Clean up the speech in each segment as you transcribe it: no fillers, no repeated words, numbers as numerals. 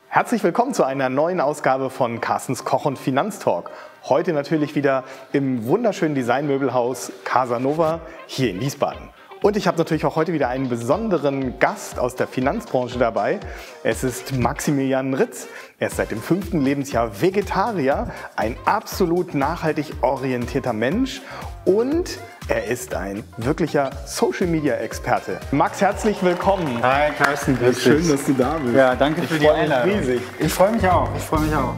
Herzlich willkommen zu einer neuen Ausgabe von Carstens Koch und Finanztalk. Heute natürlich wieder im wunderschönen Designmöbelhaus Casanova hier in Wiesbaden. Und ich habe natürlich auch heute wieder einen besonderen Gast aus der Finanzbranche dabei. Es ist Maximilian Ritz. Er ist seit dem 5. Lebensjahr Vegetarier, ein absolut nachhaltig orientierter Mensch und er ist ein wirklicher Social-Media-Experte. Max, herzlich willkommen. Hi Carsten, grüß dich. Schön, dass du da bist. Ja, danke für die Einladung. Riesig. Ich freue mich auch. Ich freue mich auch.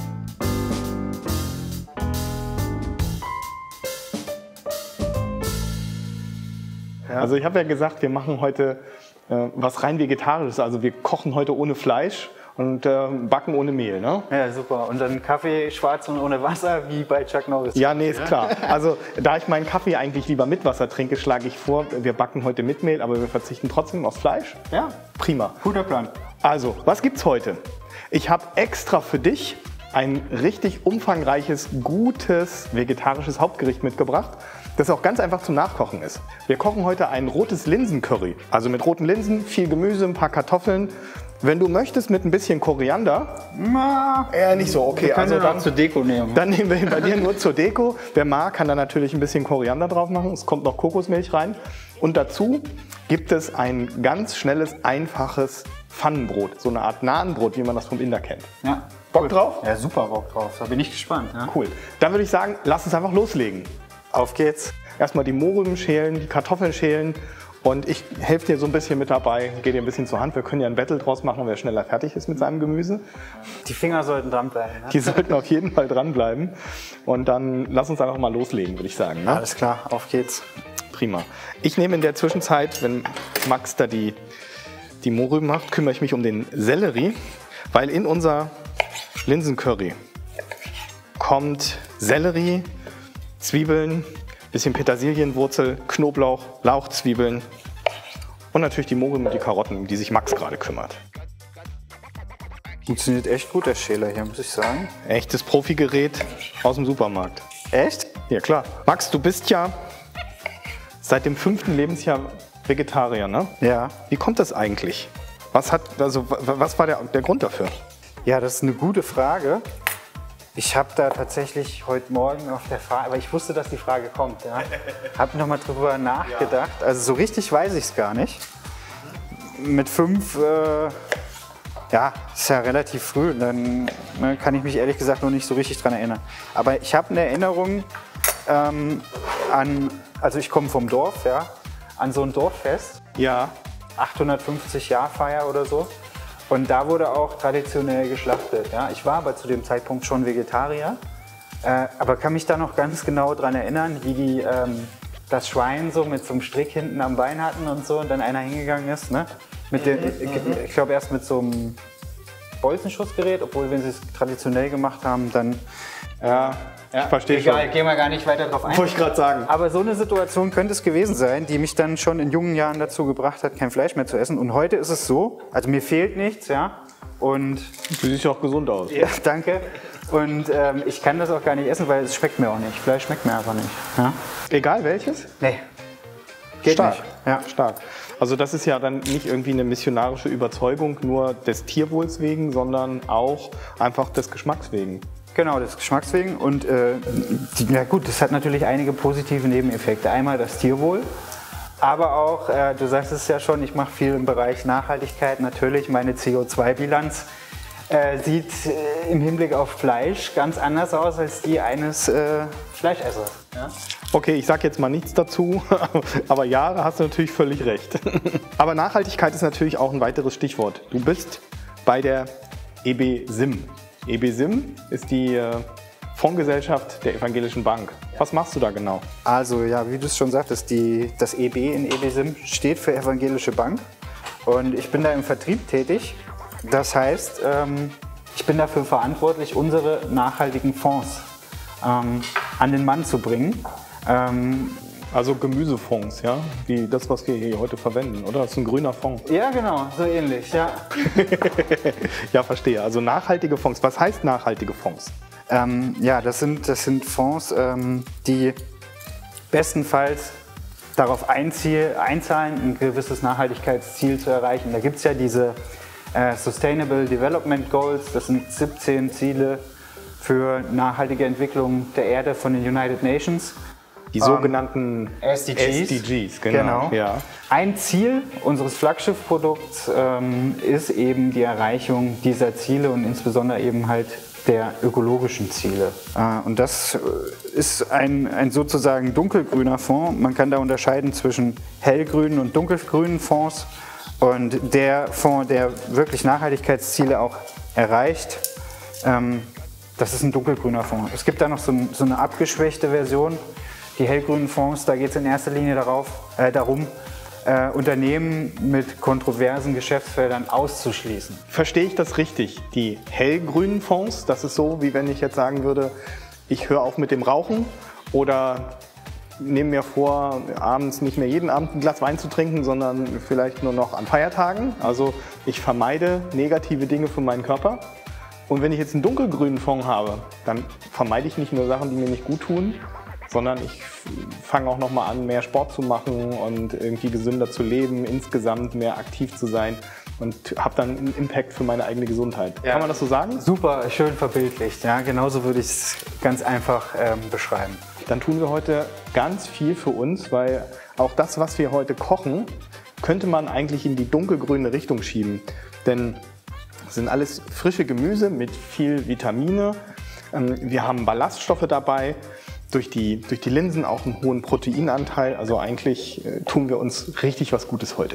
Ja. Also ich habe ja gesagt, wir machen heute was rein Vegetarisches. Also wir kochen heute ohne Fleisch und backen ohne Mehl, ne? Ja, super. Und dann Kaffee schwarz und ohne Wasser, wie bei Chuck Norris. Ja, nee, ist klar. Also da ich meinen Kaffee eigentlich lieber mit Wasser trinke, schlage ich vor, wir backen heute mit Mehl, aber wir verzichten trotzdem aufs Fleisch. Ja, prima. Guter Plan. Also, was gibt's heute? Ich habe extra für dich ein richtig umfangreiches, gutes vegetarisches Hauptgericht mitgebracht, das auch ganz einfach zum Nachkochen ist. Wir kochen heute ein rotes Linsencurry. Also mit roten Linsen, viel Gemüse, ein paar Kartoffeln. Wenn du möchtest, mit ein bisschen Koriander. Na, nicht so, okay. Wir können also dann zur Deko nehmen. Dann nehmen wir ihn bei dir nur zur Deko. Wer mag, kann da natürlich ein bisschen Koriander drauf machen. Es kommt noch Kokosmilch rein. Und dazu gibt es ein ganz schnelles, einfaches Pfannenbrot. So eine Art Nahenbrot, wie man das vom Inder kennt. Ja. Bock drauf? Ja, super Bock drauf. Da bin ich gespannt. Ja. Cool. Dann würde ich sagen, lass uns einfach loslegen. Auf geht's. Erstmal die Mohrrüben schälen, die Kartoffeln schälen. Und ich helfe dir so ein bisschen mit dabei, gehe dir ein bisschen zur Hand. Wir können ja ein Battle draus machen, wer schneller fertig ist mit seinem Gemüse. Die Finger sollten dranbleiben. Ne? Die sollten auf jeden Fall dranbleiben. Und dann lass uns einfach mal loslegen, würde ich sagen. Ne? Alles klar, auf geht's. Prima. Ich nehme in der Zwischenzeit, wenn Max da die Mohrrüben macht, kümmere ich mich um den Sellerie, weil in unser Linsencurry kommt Sellerie, Zwiebeln, bisschen Petersilienwurzel, Knoblauch, Lauchzwiebeln und natürlich die Mohrrüben und die Karotten, um die sich Max gerade kümmert. Funktioniert echt gut, der Schäler hier, muss ich sagen. Echtes Profigerät aus dem Supermarkt. Echt? Ja, klar. Max, du bist ja seit dem 5. Lebensjahr Vegetarier, ne? Ja. Wie kommt das eigentlich? Was war der Grund dafür? Ja, das ist eine gute Frage. Ich habe da tatsächlich heute Morgen auf der Frage, aber ich wusste, dass die Frage kommt. Ja. Habe nochmal drüber nachgedacht. Ja. Also so richtig weiß ich es gar nicht. Mit 5, ja, ist ja relativ früh. Dann kann ich mich ehrlich gesagt noch nicht so richtig dran erinnern. Aber ich habe eine Erinnerung also ich komme vom Dorf, ja, an so ein Dorffest. Ja. 850-Jahr-Feier oder so. Und da wurde auch traditionell geschlachtet. Ja. Ich war aber zu dem Zeitpunkt schon Vegetarier, aber kann mich da noch ganz genau daran erinnern, wie die das Schwein so mit so einem Strick hinten am Bein hatten und so und dann einer hingegangen ist. Ne? Ich glaube erst mit so einem Bolzenschussgerät, obwohl wenn sie es traditionell gemacht haben, dann... Ja, ich verstehe schon. Egal, gehen wir gar nicht weiter drauf ein. Wollte ich gerade sagen. Aber so eine Situation könnte es gewesen sein, die mich dann schon in jungen Jahren dazu gebracht hat, kein Fleisch mehr zu essen. Und heute ist es so, also mir fehlt nichts, ja. Und du siehst ja auch gesund aus. Ja, danke. Und ich kann das auch gar nicht essen, weil es schmeckt mir auch nicht. Fleisch schmeckt mir einfach nicht. Ja? Egal welches? Nee. Geht stark. Nicht. Ja. Stark. Also das ist ja dann nicht irgendwie eine missionarische Überzeugung nur des Tierwohls wegen, sondern auch einfach des Geschmacks wegen. Genau, des Geschmacks wegen. Und ja gut, das hat natürlich einige positive Nebeneffekte. Einmal das Tierwohl, aber auch, du sagst es ja schon, ich mache viel im Bereich Nachhaltigkeit. Natürlich, meine CO2-Bilanz sieht im Hinblick auf Fleisch ganz anders aus als die eines Fleischessers. Ja? Okay, ich sage jetzt mal nichts dazu, aber ja, da hast du natürlich völlig recht. Aber Nachhaltigkeit ist natürlich auch ein weiteres Stichwort. Du bist bei der EBSIM. EBSIM ist die Fondsgesellschaft der Evangelischen Bank. Was machst du da genau? Also ja, wie du es schon sagtest, das EB in EBSIM steht für Evangelische Bank und ich bin da im Vertrieb tätig. Das heißt, ich bin dafür verantwortlich, unsere nachhaltigen Fonds an den Mann zu bringen. Also Gemüsefonds, ja? Wie das, was wir hier heute verwenden, oder? Das ist ein grüner Fonds. Ja, genau, so ähnlich, ja. Ja, verstehe. Also nachhaltige Fonds. Was heißt nachhaltige Fonds? Ja, das sind Fonds, die bestenfalls darauf einzahlen, ein gewisses Nachhaltigkeitsziel zu erreichen. Da gibt es ja diese Sustainable Development Goals, das sind 17 Ziele für nachhaltige Entwicklung der Erde von den United Nations. Die sogenannten SDGs, genau. Ja. Ein Ziel unseres Flaggschiffprodukts ist eben die Erreichung dieser Ziele und insbesondere eben halt der ökologischen Ziele. Und das ist ein sozusagen dunkelgrüner Fonds. Man kann da unterscheiden zwischen hellgrünen und dunkelgrünen Fonds. Und der Fonds, der wirklich Nachhaltigkeitsziele auch erreicht, das ist ein dunkelgrüner Fonds. Es gibt da noch so eine abgeschwächte Version. Die hellgrünen Fonds, da geht es in erster Linie darum, Unternehmen mit kontroversen Geschäftsfeldern auszuschließen. Verstehe ich das richtig? Die hellgrünen Fonds, das ist so, wie wenn ich jetzt sagen würde, ich höre auf mit dem Rauchen oder nehme mir vor, abends nicht mehr jeden Abend ein Glas Wein zu trinken, sondern vielleicht nur noch an Feiertagen. Also ich vermeide negative Dinge für meinen Körper. Und wenn ich jetzt einen dunkelgrünen Fonds habe, dann vermeide ich nicht nur Sachen, die mir nicht gut tun, sondern ich fange auch nochmal an, mehr Sport zu machen und irgendwie gesünder zu leben, insgesamt mehr aktiv zu sein und habe dann einen Impact für meine eigene Gesundheit. Ja. Kann man das so sagen? Super, schön verbildlicht. Ja, genauso würde ich es ganz einfach beschreiben. Dann tun wir heute ganz viel für uns, weil auch das, was wir heute kochen, könnte man eigentlich in die dunkelgrüne Richtung schieben. Denn es sind alles frische Gemüse mit viel Vitamine. Wir haben Ballaststoffe dabei. Durch die Linsen auch einen hohen Proteinanteil. Also eigentlich tun wir uns richtig was Gutes heute.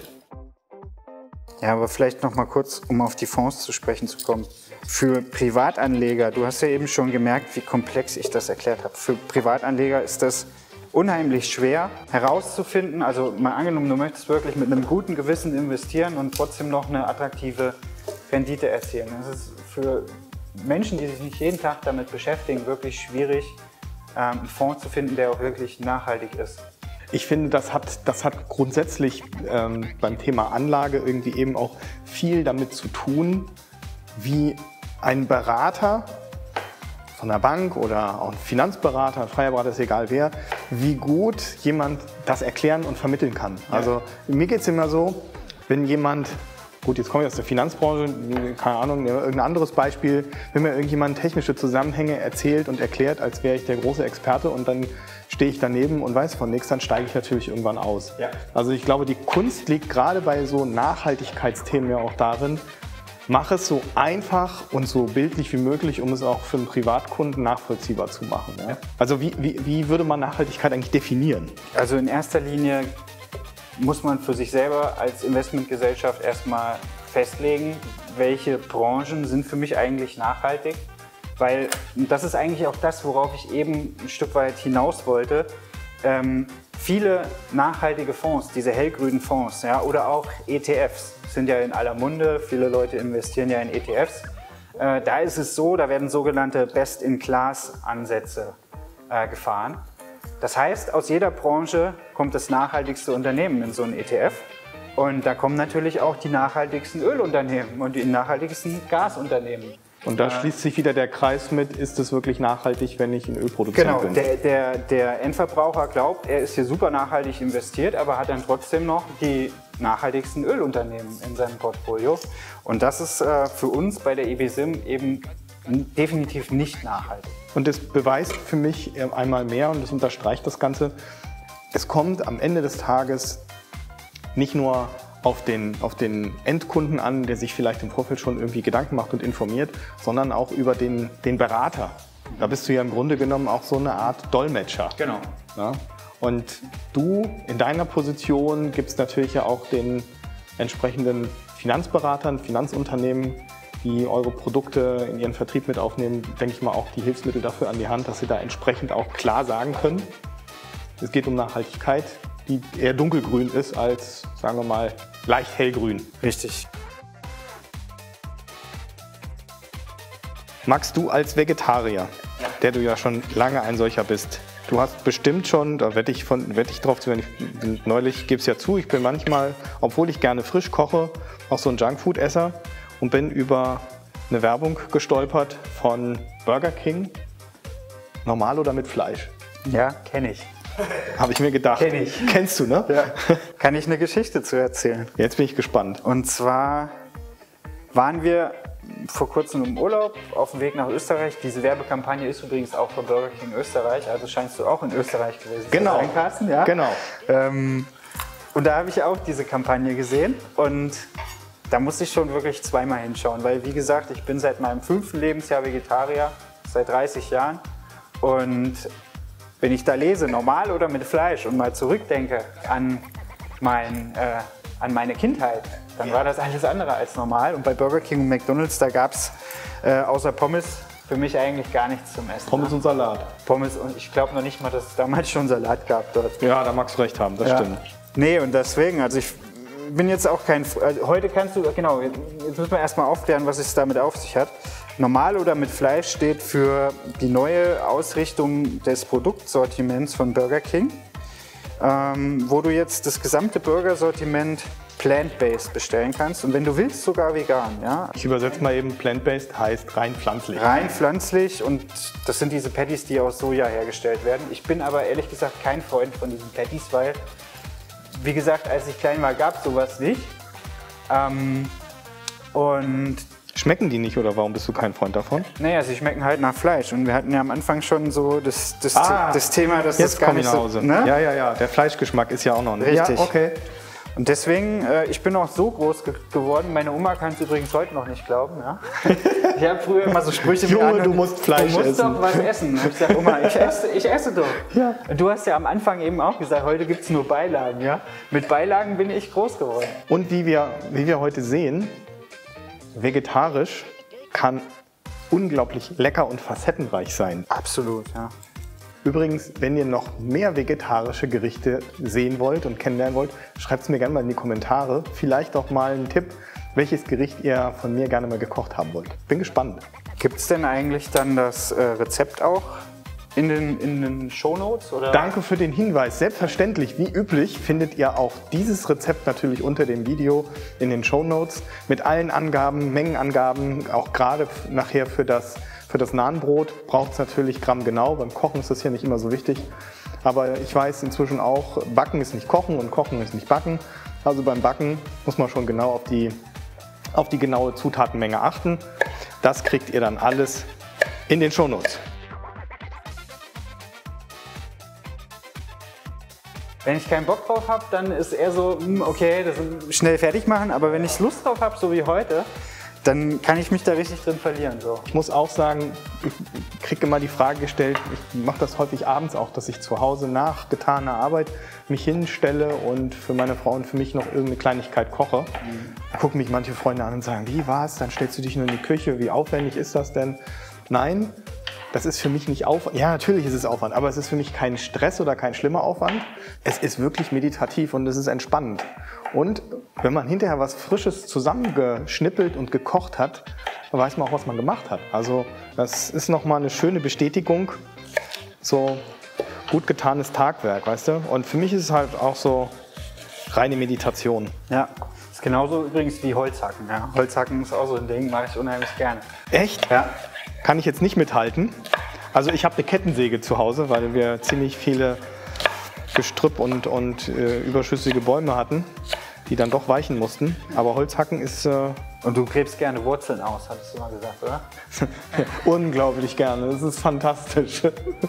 Ja, aber vielleicht noch mal kurz, um auf die Fonds zu sprechen zu kommen. Für Privatanleger, du hast ja eben schon gemerkt, wie komplex ich das erklärt habe. Für Privatanleger ist das unheimlich schwer herauszufinden. Also mal angenommen, du möchtest wirklich mit einem guten Gewissen investieren und trotzdem noch eine attraktive Rendite erzielen. Das ist für Menschen, die sich nicht jeden Tag damit beschäftigen, wirklich schwierig, einen Fonds zu finden, der auch wirklich nachhaltig ist. Ich finde, das hat grundsätzlich beim Thema Anlage irgendwie eben auch viel damit zu tun, wie ein Berater von der Bank oder auch ein Finanzberater, ein freier Berater, ist egal wer, wie gut jemand das erklären und vermitteln kann. Ja. Also mir geht es immer so, wenn jemand, gut, jetzt komme ich aus der Finanzbranche, keine Ahnung, irgendein anderes Beispiel, wenn mir irgendjemand technische Zusammenhänge erzählt und erklärt, als wäre ich der große Experte und dann stehe ich daneben und weiß von nichts, dann steige ich natürlich irgendwann aus. Ja. Also ich glaube, die Kunst liegt gerade bei so Nachhaltigkeitsthemen ja auch darin, mach es so einfach und so bildlich wie möglich, um es auch für einen Privatkunden nachvollziehbar zu machen. Ja? Ja. Also wie würde man Nachhaltigkeit eigentlich definieren? Also in erster Linie muss man für sich selber als Investmentgesellschaft erstmal festlegen, welche Branchen sind für mich eigentlich nachhaltig. Weil das ist eigentlich auch das, worauf ich eben ein Stück weit hinaus wollte. Viele nachhaltige Fonds, diese hellgrünen Fonds, ja, oder auch ETFs, sind ja in aller Munde. Viele Leute investieren ja in ETFs. Da ist es so, da werden sogenannte Best-in-Class-Ansätze gefahren. Das heißt, aus jeder Branche kommt das nachhaltigste Unternehmen in so einen ETF. Und da kommen natürlich auch die nachhaltigsten Ölunternehmen und die nachhaltigsten Gasunternehmen. Und da schließt sich wieder der Kreis mit, ist es wirklich nachhaltig, wenn ich ein Ölproduzent bin? Genau, der Endverbraucher glaubt, er ist hier super nachhaltig investiert, aber hat dann trotzdem noch die nachhaltigsten Ölunternehmen in seinem Portfolio. Und das ist für uns bei der IBSIM eben definitiv nicht nachhaltig. Und das beweist für mich einmal mehr, und das unterstreicht das Ganze, es kommt am Ende des Tages nicht nur auf den Endkunden an, der sich vielleicht im Vorfeld schon irgendwie Gedanken macht und informiert, sondern auch über den Berater. Da bist du ja im Grunde genommen auch so eine Art Dolmetscher. Genau. Ja? Und du in deiner Position gibst natürlich ja auch den entsprechenden Finanzberatern, Finanzunternehmen, die eure Produkte in ihren Vertrieb mit aufnehmen, denke ich mal auch die Hilfsmittel dafür an die Hand, dass sie da entsprechend auch klar sagen können, es geht um Nachhaltigkeit, die eher dunkelgrün ist als, sagen wir mal, leicht hellgrün. Richtig. Max, du als Vegetarier, der du ja schon lange ein solcher bist, du hast bestimmt schon, da wette ich drauf zu, neulich gebe es ja zu, ich bin manchmal, obwohl ich gerne frisch koche, auch so ein Junkfood-Esser und bin über eine Werbung gestolpert von Burger King, normal oder mit Fleisch. Ja, kenne ich. Habe ich mir gedacht. Kenn ich. Kennst du, ne? Ja. Kann ich eine Geschichte zu erzählen? Jetzt bin ich gespannt. Und zwar waren wir vor kurzem im Urlaub auf dem Weg nach Österreich. Diese Werbekampagne ist übrigens auch von Burger King Österreich, also scheinst du auch in Österreich gewesen zu sein, Carsten. Ja? Genau. Und da habe ich auch diese Kampagne gesehen und da musste ich schon wirklich zweimal hinschauen, weil wie gesagt, ich bin seit meinem 5. Lebensjahr Vegetarier, seit 30 Jahren und wenn ich da lese, normal oder mit Fleisch und mal zurückdenke an meine Kindheit, dann war das alles andere als normal. Und bei Burger King und McDonald's, da gab es außer Pommes für mich eigentlich gar nichts zum Essen. Pommes und Salat. Pommes und ich glaube noch nicht mal, dass es damals schon Salat gab dort. Ja, da magst du recht haben, das stimmt. Nee, und deswegen, also ich bin jetzt auch kein... heute kannst du, genau, jetzt müssen wir erstmal aufklären, was es damit auf sich hat. Normal oder mit Fleisch steht für die neue Ausrichtung des Produktsortiments von Burger King, wo du jetzt das gesamte Burgersortiment plant-based bestellen kannst und wenn du willst, sogar vegan. Ja? Ich übersetze mal eben, plant-based heißt rein pflanzlich. Rein pflanzlich und das sind diese Patties, die aus Soja hergestellt werden. Ich bin aber ehrlich gesagt kein Freund von diesen Patties, weil, wie gesagt, als ich klein war, gab es sowas nicht. Und schmecken die nicht oder warum bist du kein Freund davon? Naja, sie schmecken halt nach Fleisch und wir hatten ja am Anfang schon so das Thema, dass jetzt das gar nicht nach Hause. So, ne? Ja, der Fleischgeschmack ist ja auch noch nicht. Richtig. Ja, okay. Und deswegen, ich bin auch so groß geworden, meine Oma kann es übrigens heute noch nicht glauben. Ja? Ich habe früher immer so Sprüche Junge, du musst Fleisch essen. Du musst doch was essen. Ich sage, Oma, ich esse doch. Ja. Und du hast ja am Anfang eben auch gesagt, heute gibt es nur Beilagen. Ja? Mit Beilagen bin ich groß geworden. Und wie wir heute sehen, vegetarisch kann unglaublich lecker und facettenreich sein. Absolut, ja. Übrigens, wenn ihr noch mehr vegetarische Gerichte sehen wollt und kennenlernen wollt, schreibt es mir gerne mal in die Kommentare. Vielleicht auch mal einen Tipp, welches Gericht ihr von mir gerne mal gekocht haben wollt. Bin gespannt. Gibt es denn eigentlich dann das Rezept auch in den Shownotes? Oder? Danke für den Hinweis. Selbstverständlich, wie üblich, findet ihr auch dieses Rezept natürlich unter dem Video in den Shownotes mit allen Angaben, Mengenangaben, auch gerade nachher für das Nahenbrot braucht es natürlich grammgenau. Beim Kochen ist das hier nicht immer so wichtig. Aber ich weiß inzwischen auch, Backen ist nicht Kochen und Kochen ist nicht Backen. Also beim Backen muss man schon genau auf die genaue Zutatenmenge achten. Das kriegt ihr dann alles in den Shownotes. Wenn ich keinen Bock drauf habe, dann ist eher so, okay, das schnell fertig machen. Aber wenn ich Lust drauf habe, so wie heute, dann kann ich mich da richtig drin verlieren. So. Ich muss auch sagen, ich kriege immer die Frage gestellt, ich mache das häufig abends auch, dass ich zu Hause nach getaner Arbeit mich hinstelle und für meine Frau und für mich noch irgendeine Kleinigkeit koche. Da gucken mich manche Freunde an und sagen, wie war's? Dann stellst du dich nur in die Küche, wie aufwendig ist das denn? Nein, das ist für mich nicht Aufwand. Ja, natürlich ist es Aufwand, aber es ist für mich kein Stress oder kein schlimmer Aufwand. Es ist wirklich meditativ und es ist entspannend. Und wenn man hinterher was Frisches zusammengeschnippelt und gekocht hat, dann weiß man auch, was man gemacht hat. Also das ist nochmal eine schöne Bestätigung, so gut getanes Tagwerk, weißt du? Und für mich ist es halt auch so reine Meditation. Ja, ist genauso übrigens wie Holzhacken. Ja. Holzhacken ist auch so ein Ding, mache ich unheimlich gerne. Echt? Ja. Kann ich jetzt nicht mithalten. Also ich habe eine Kettensäge zu Hause, weil wir ziemlich viele Gestrüpp und überschüssige Bäume hatten, die dann doch weichen mussten. Aber Holzhacken ist... Und du gräbst gerne Wurzeln aus, hattest du mal gesagt, oder? Unglaublich gerne, das ist fantastisch.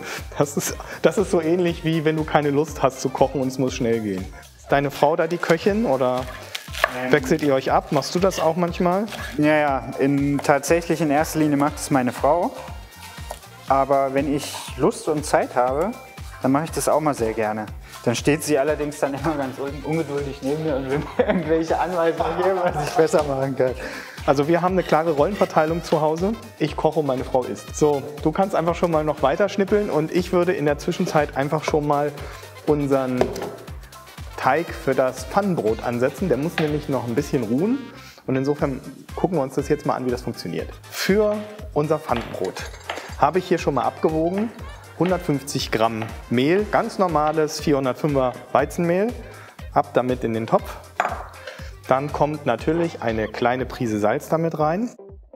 Das ist so ähnlich wie wenn du keine Lust hast zu kochen und es muss schnell gehen. Ist deine Frau da die Köchin oder wechselt ihr euch ab? Machst du das auch manchmal? Ja, tatsächlich in erster Linie macht es meine Frau. Aber wenn ich Lust und Zeit habe, dann mache ich das auch mal sehr gerne. Dann steht sie allerdings dann immer ganz ungeduldig neben mir und will mir irgendwelche Anweisungen geben, was ich besser machen kann. Also wir haben eine klare Rollenverteilung zu Hause. Ich koche und meine Frau isst. So, du kannst einfach schon mal noch weiter schnippeln und ich würde in der Zwischenzeit einfach schon mal unseren Teig für das Pfannenbrot ansetzen. Der muss nämlich noch ein bisschen ruhen und insofern gucken wir uns das jetzt mal an, wie das funktioniert. Für unser Pfannenbrot habe ich hier schon mal abgewogen 150 Gramm Mehl, ganz normales 405er Weizenmehl, ab damit in den Topf. Dann kommt natürlich eine kleine Prise Salz damit rein.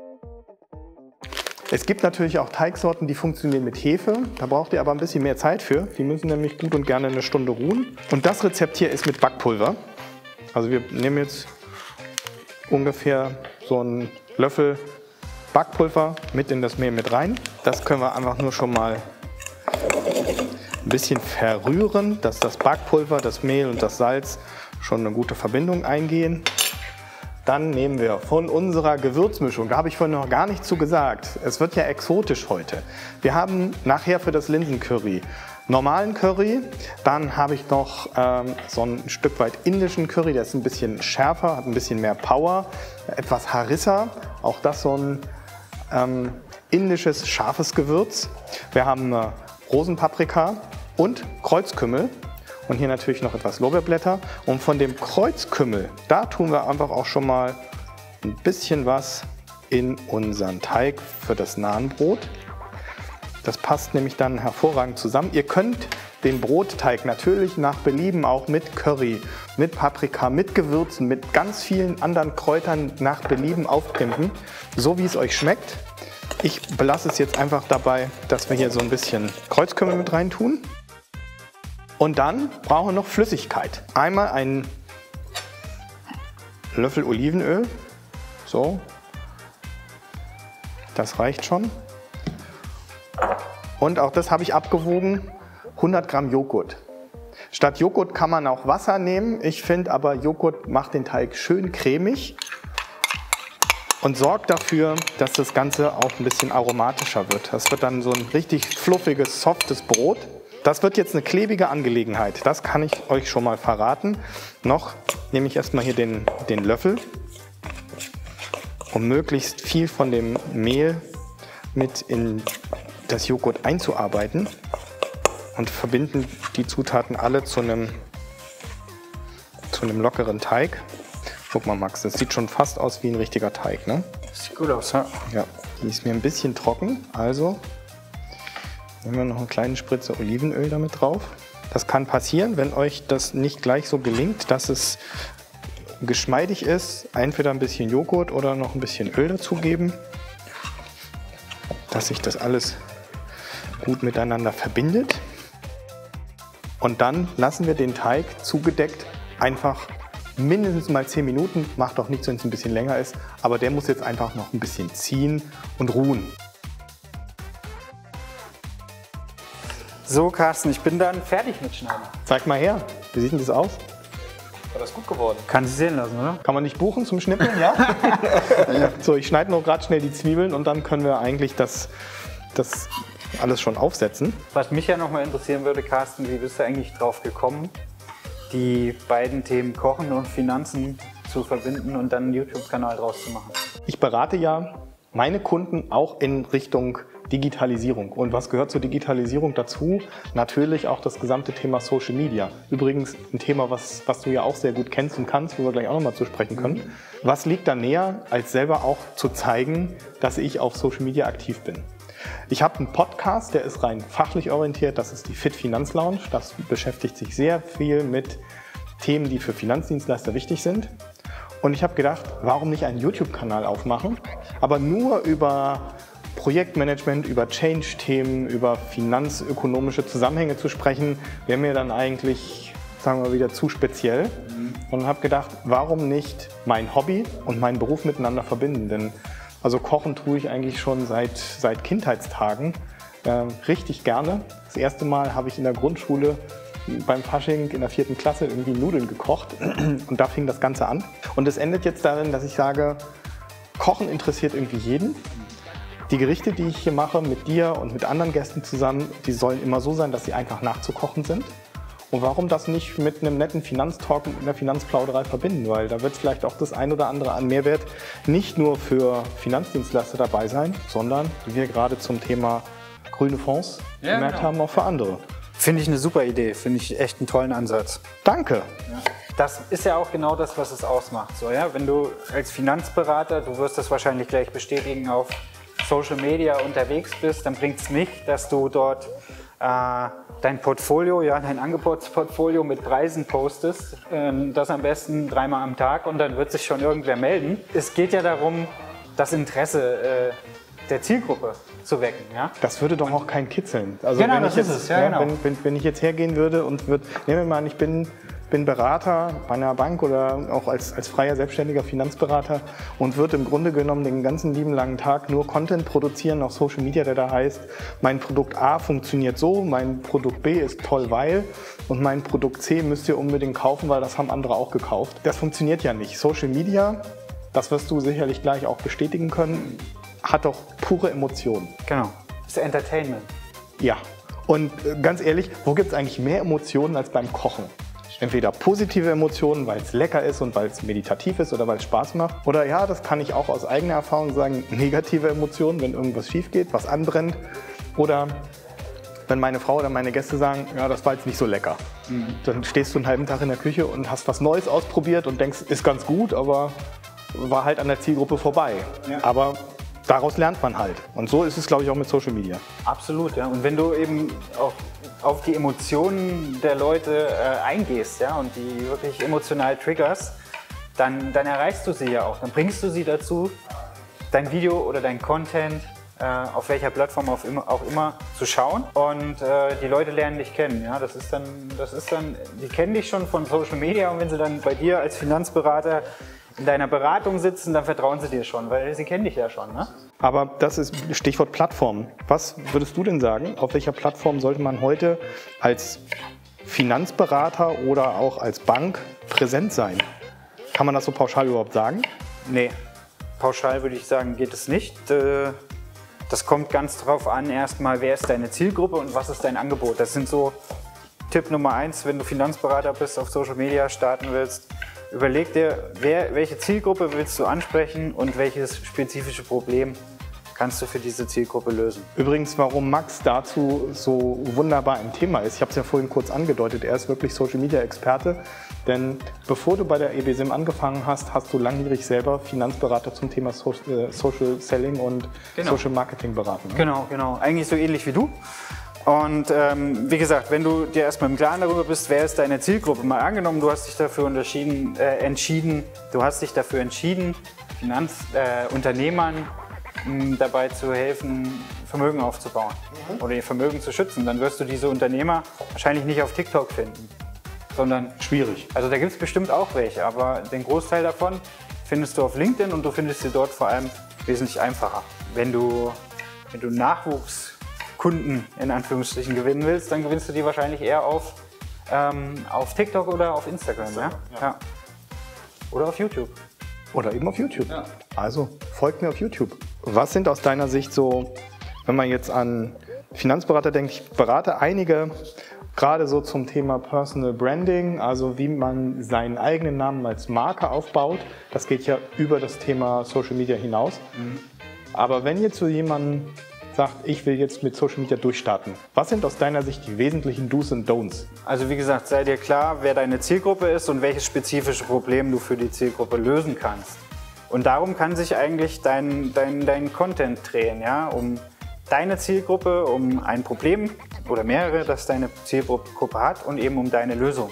Es gibt natürlich auch Teigsorten, die funktionieren mit Hefe. Da braucht ihr aber ein bisschen mehr Zeit für. Die müssen nämlich gut und gerne eine Stunde ruhen. Und das Rezept hier ist mit Backpulver. Also wir nehmen jetzt ungefähr so einen Löffel Backpulver mit in das Mehl mit rein. Das können wir einfach nur schon mal ein bisschen verrühren, dass das Backpulver, das Mehl und das Salz schon eine gute Verbindung eingehen. Dann nehmen wir von unserer Gewürzmischung, da habe ich vorhin noch gar nichts zu gesagt, es wird ja exotisch heute. Wir haben nachher für das Linsencurry normalen Curry, dann habe ich noch so ein Stück weit indischen Curry, der ist ein bisschen schärfer, hat ein bisschen mehr Power, etwas Harissa, auch das so ein indisches scharfes Gewürz. Wir haben Rosenpaprika und Kreuzkümmel und hier natürlich noch etwas Lorbeerblätter. Und von dem Kreuzkümmel, da tun wir einfach auch schon mal ein bisschen was in unseren Teig für das Nahenbrot. Das passt nämlich dann hervorragend zusammen. Ihr könnt den Brotteig natürlich nach Belieben auch mit Curry, mit Paprika, mit Gewürzen, mit ganz vielen anderen Kräutern nach Belieben aufpimpen, so wie es euch schmeckt. Ich belasse es jetzt einfach dabei, dass wir hier so ein bisschen Kreuzkümmel mit rein tun. Und dann brauchen wir noch Flüssigkeit. Einmal einen Löffel Olivenöl. So, das reicht schon. Und auch das habe ich abgewogen, 100 Gramm Joghurt. Statt Joghurt kann man auch Wasser nehmen. Ich finde aber, Joghurt macht den Teig schön cremig und sorgt dafür, dass das Ganze auch ein bisschen aromatischer wird. Das wird dann so ein richtig fluffiges, softes Brot. Das wird jetzt eine klebige Angelegenheit, das kann ich euch schon mal verraten. Noch nehme ich erstmal hier den Löffel, um möglichst viel von dem Mehl mit in das Joghurt einzuarbeiten und verbinden die Zutaten alle zu einem lockeren Teig. Guck mal, Max, das sieht schon fast aus wie ein richtiger Teig, ne? Sieht gut aus, ja? Ja, die ist mir ein bisschen trocken, also nehmen wir noch einen kleinen Spritzer Olivenöl damit drauf. Das kann passieren, wenn euch das nicht gleich so gelingt, dass es geschmeidig ist. Entweder ein bisschen Joghurt oder noch ein bisschen Öl dazugeben, dass sich das alles gut miteinander verbindet. Und dann lassen wir den Teig zugedeckt einfach mindestens mal 10 Minuten, macht auch nichts, wenn es ein bisschen länger ist, aber der muss jetzt einfach noch ein bisschen ziehen und ruhen. So, Carsten, ich bin dann fertig mit Schneiden. Zeig mal her, wie sieht denn das aus? War das gut geworden? Kann sich sehen lassen, oder? Kann man nicht buchen zum Schnippeln, ja? So, ich schneide nur gerade schnell die Zwiebeln und dann können wir eigentlich das alles schon aufsetzen. Was mich ja noch mal interessieren würde, Carsten, wie bist du eigentlich drauf gekommen, die beiden Themen Kochen und Finanzen zu verbinden und dann einen YouTube-Kanal draus zu machen? Ich berate ja meine Kunden auch in Richtung Digitalisierung. Und was gehört zur Digitalisierung dazu? Natürlich auch das gesamte Thema Social Media. Übrigens ein Thema, was du ja auch sehr gut kennst und kannst, wo wir gleich auch noch mal zu sprechen können. Was liegt da näher, als selber auch zu zeigen, dass ich auf Social Media aktiv bin? Ich habe einen Podcast, der ist rein fachlich orientiert, das ist die Fit Finanz Lounge. Das beschäftigt sich sehr viel mit Themen, die für Finanzdienstleister wichtig sind. Und ich habe gedacht, warum nicht einen YouTube-Kanal aufmachen, aber nur über Projektmanagement, über Change-Themen, über finanzökonomische Zusammenhänge zu sprechen, wäre mir dann eigentlich, sagen wir wieder, zu speziell. Und habe gedacht, warum nicht mein Hobby und meinen Beruf miteinander verbinden? Denn also kochen tue ich eigentlich schon seit Kindheitstagen richtig gerne. Das erste Mal habe ich in der Grundschule beim Fasching in der 4. Klasse irgendwie Nudeln gekocht und da fing das Ganze an. Und es endet jetzt darin, dass ich sage, Kochen interessiert irgendwie jeden. Die Gerichte, die ich hier mache mit dir und mit anderen Gästen zusammen, die sollen immer so sein, dass sie einfach nachzukochen sind. Und warum das nicht mit einem netten Finanztalk und einer Finanzplauderei verbinden? Weil da wird vielleicht auch das ein oder andere an Mehrwert nicht nur für Finanzdienstleister dabei sein, sondern, wie wir gerade zum Thema grüne Fonds gemerkt haben, auch für andere. Finde ich eine super Idee, finde ich echt einen tollen Ansatz. Danke. Ja. Das ist ja auch genau das, was es ausmacht. So, ja? Wenn du als Finanzberater, du wirst das wahrscheinlich gleich bestätigen, auf Social Media unterwegs bist, dann bringt es nicht, dass du dort dein Portfolio, ja, dein Angebotsportfolio mit Preisen postest, das am besten 3-mal am Tag und dann wird sich schon irgendwer melden. Es geht ja darum, das Interesse der Zielgruppe zu wecken. Ja? Das würde doch auch keinen kitzeln. Also genau, wenn das ich jetzt, ist es. Ja, genau. wenn ich jetzt hergehen würde und nehmen wir mal an, ich bin bin Berater bei einer Bank oder auch als freier selbstständiger Finanzberater und würde im Grunde genommen den ganzen lieben langen Tag nur Content produzieren auf Social Media, der da heißt, mein Produkt A funktioniert so, mein Produkt B ist toll, weil und mein Produkt C müsst ihr unbedingt kaufen, weil das haben andere auch gekauft. Das funktioniert ja nicht. Social Media, das wirst du sicherlich gleich auch bestätigen können, hat doch pure Emotionen. Genau. Das ist Entertainment. Ja. Und ganz ehrlich, wo gibt es eigentlich mehr Emotionen als beim Kochen? Entweder positive Emotionen, weil es lecker ist und weil es meditativ ist oder weil es Spaß macht. Oder ja, das kann ich auch aus eigener Erfahrung sagen, negative Emotionen, wenn irgendwas schief geht, was anbrennt. Oder wenn meine Frau oder meine Gäste sagen, ja, das war jetzt nicht so lecker. Dann stehst du einen halben Tag in der Küche und hast was Neues ausprobiert und denkst, ist ganz gut, aber war halt an der Zielgruppe vorbei. Ja. Aber daraus lernt man halt. Und so ist es, glaube ich, auch mit Social Media. Absolut, ja. Und wenn du eben auch auf die Emotionen der Leute eingehst, ja, und die wirklich emotional triggerst, dann erreichst du sie ja auch. Dann bringst du sie dazu, dein Video oder dein Content auf welcher Plattform auch immer zu schauen. Und die Leute lernen dich kennen. Ja. Das ist dann, die kennen dich schon von Social Media und wenn sie dann bei dir als Finanzberater in deiner Beratung sitzen, dann vertrauen sie dir schon, weil sie kennen dich ja schon. Ne? Aber das ist Stichwort Plattform. Was würdest du denn sagen, auf welcher Plattform sollte man heute als Finanzberater oder auch als Bank präsent sein? Kann man das so pauschal überhaupt sagen? Nee, pauschal würde ich sagen, geht es nicht. Das kommt ganz drauf an, erstmal, wer ist deine Zielgruppe und was ist dein Angebot. Das sind so Tipp Nummer 1, wenn du Finanzberater bist, auf Social Media starten willst. Überleg dir, welche Zielgruppe willst du ansprechen und welches spezifische Problem kannst du für diese Zielgruppe lösen. Übrigens, warum Max dazu so wunderbar ein Thema ist, ich habe es ja vorhin kurz angedeutet, er ist wirklich Social-Media-Experte, denn bevor du bei der EBSIM angefangen hast, hast du langjährig selber Finanzberater zum Thema Social Selling und Social Marketing beraten. Ne? Genau, eigentlich so ähnlich wie du. Und wie gesagt, wenn du dir erstmal im Klaren darüber bist, wer ist deine Zielgruppe, mal angenommen, du hast dich dafür entschieden, Finanzunternehmern dabei zu helfen, Vermögen aufzubauen oder ihr Vermögen zu schützen, dann wirst du diese Unternehmer wahrscheinlich nicht auf TikTok finden, sondern schwierig. Also da gibt es bestimmt auch welche, aber den Großteil davon findest du auf LinkedIn und du findest sie dort vor allem wesentlich einfacher. Wenn du Nachwuchskunden in Anführungsstrichen gewinnen willst, dann gewinnst du die wahrscheinlich eher auf TikTok oder auf Instagram. Ja. Oder auf YouTube. Oder eben auf YouTube. Ja. Also folgt mir auf YouTube. Was sind aus deiner Sicht so, wenn man jetzt an Finanzberater denkt, ich berate einige, gerade so zum Thema Personal Branding, also wie man seinen eigenen Namen als Marke aufbaut. Das geht ja über das Thema Social Media hinaus. Aber wenn jetzt so jemand sagt, ich will jetzt mit Social Media durchstarten, was sind aus deiner Sicht die wesentlichen Do's und Don'ts? Also wie gesagt, sei dir klar, wer deine Zielgruppe ist und welches spezifische Problem du für die Zielgruppe lösen kannst. Und darum kann sich eigentlich dein Content drehen, ja? Um deine Zielgruppe, um ein Problem oder mehrere, das deine Zielgruppe hat und eben um deine Lösung.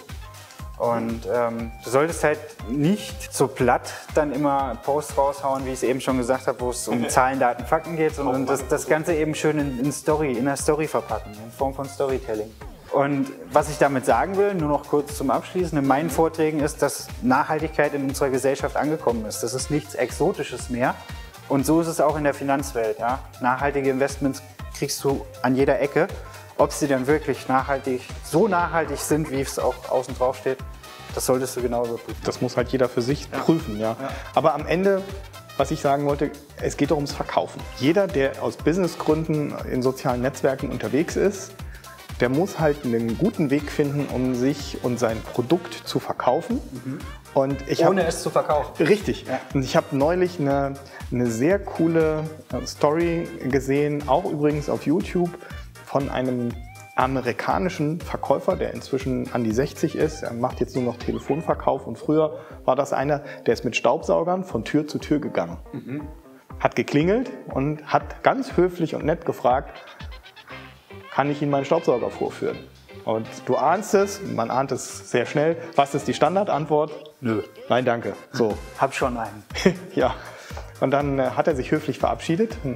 Und du solltest halt nicht so platt dann immer Posts raushauen, wie ich es eben schon gesagt habe, wo es um Zahlen, Daten, Fakten geht, sondern das Ganze eben schön in einer Story verpacken, in Form von Storytelling. Und was ich damit sagen will, nur noch kurz zum Abschließen, in meinen Vorträgen ist, dass Nachhaltigkeit in unserer Gesellschaft angekommen ist. Das ist nichts Exotisches mehr. Und so ist es auch in der Finanzwelt. Ja? Nachhaltige Investments kriegst du an jeder Ecke. Ob sie dann wirklich so nachhaltig sind, wie es auch außen drauf steht, das solltest du genau überprüfen. Das muss halt jeder für sich prüfen. Ja. Aber am Ende, was ich sagen wollte, es geht doch ums Verkaufen. Jeder, der aus Businessgründen in sozialen Netzwerken unterwegs ist, der muss halt einen guten Weg finden, um sich und sein Produkt zu verkaufen. Und ohne es zu verkaufen. Richtig. Ja. Und ich habe neulich eine sehr coole Story gesehen, auch übrigens auf YouTube, von einem amerikanischen Verkäufer, der inzwischen an die 60 ist. Er macht jetzt nur noch Telefonverkauf und früher war das einer, der ist mit Staubsaugern von Tür zu Tür gegangen. Hat geklingelt und hat ganz höflich und nett gefragt, kann ich Ihnen meinen Staubsauger vorführen? Und du ahnst es, man ahnt es sehr schnell. Was ist die Standardantwort? Nö. Nein, danke. So. Hab schon einen. Ja. Und dann hat er sich höflich verabschiedet,